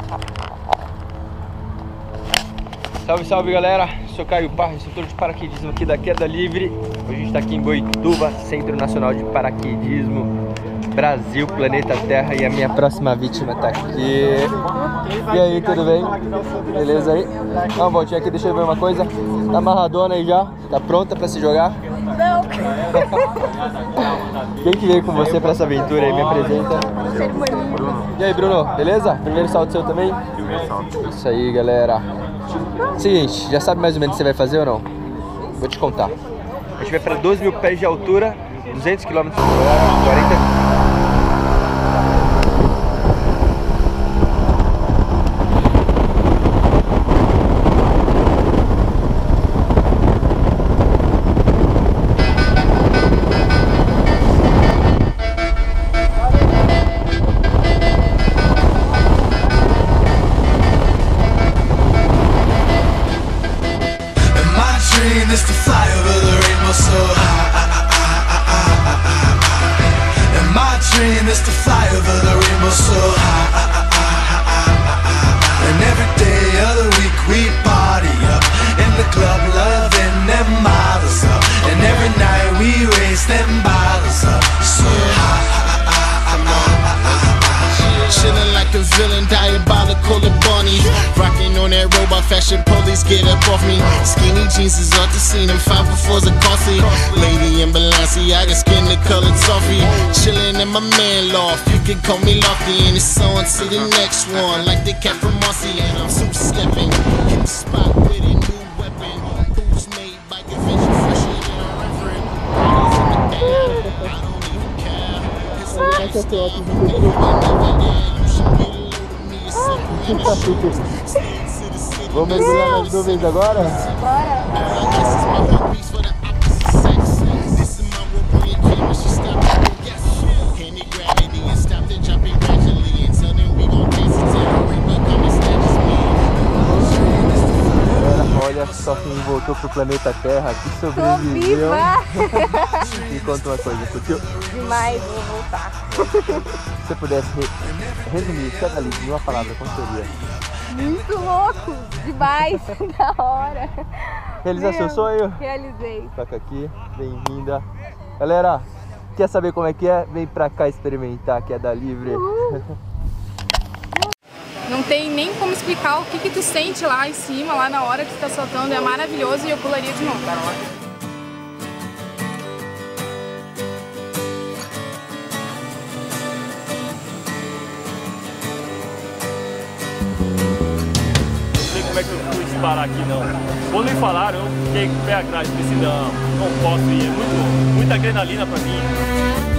Salve, salve galera, sou Caio Parra, instrutor de paraquedismo aqui da Queda Livre. Hoje a gente está aqui em Boituva, Centro Nacional de Paraquedismo, Brasil, planeta Terra, e a minha próxima vítima tá aqui. E aí, tudo bem? Beleza aí? Dá uma voltinha aqui, deixa eu ver uma coisa. Tá amarradona aí já? Tá pronta pra se jogar? Não! Quem que veio com você pra essa aventura aí? Me apresenta. E aí, Bruno, beleza? Primeiro salto seu também? Primeiro salto. Isso aí, galera. Seguinte, já sabe mais ou menos o que você vai fazer ou não? Vou te contar. A gente vai para 12 mil pés de altura, 200 km por hora, 40... Is to fly over the rainbow so high. And my dream is to fly over the rainbow so high. And every day of the week we party up in the club, loving them models up. And every night we raise them bottles up so high. Chillin' like a villain, diabolical and bunny. Rockin' on that robot fashion, police get up off me. Skinny jeans is off the scene, and 504's are costly. Lady in Balenciaga, skin the colored toffee. Chillin' in my man loft, you can call me Lofty. And it's on to the next one, like the cat from Marcy. And I'm super steppin', hit the spot with a new weapon. Who's made by convention, fresher than a reverend. I don't even care. It's a lifestyle. Vamos mergulhar nas nuvens agora? Bora! Olha só quem voltou pro planeta Terra, que sobreviveu. Me conta uma coisa, curtiu? Demais, vou voltar. Se você pudesse resumir cada livro em uma palavra, qual seria? Muito louco! Demais! Da hora! Realizar seu sonho? Realizei. Toca aqui, bem-vinda. Galera, quer saber como é que é? Vem pra cá experimentar, Queda Livre. Não tem nem como explicar o que tu sente lá em cima, lá na hora que tu tá soltando. É maravilhoso e eu pularia de novo. Como é que eu fui disparar aqui, não. Quando me falaram, eu fiquei com o pé atrás, pensei, não posso ir, é muita adrenalina pra mim.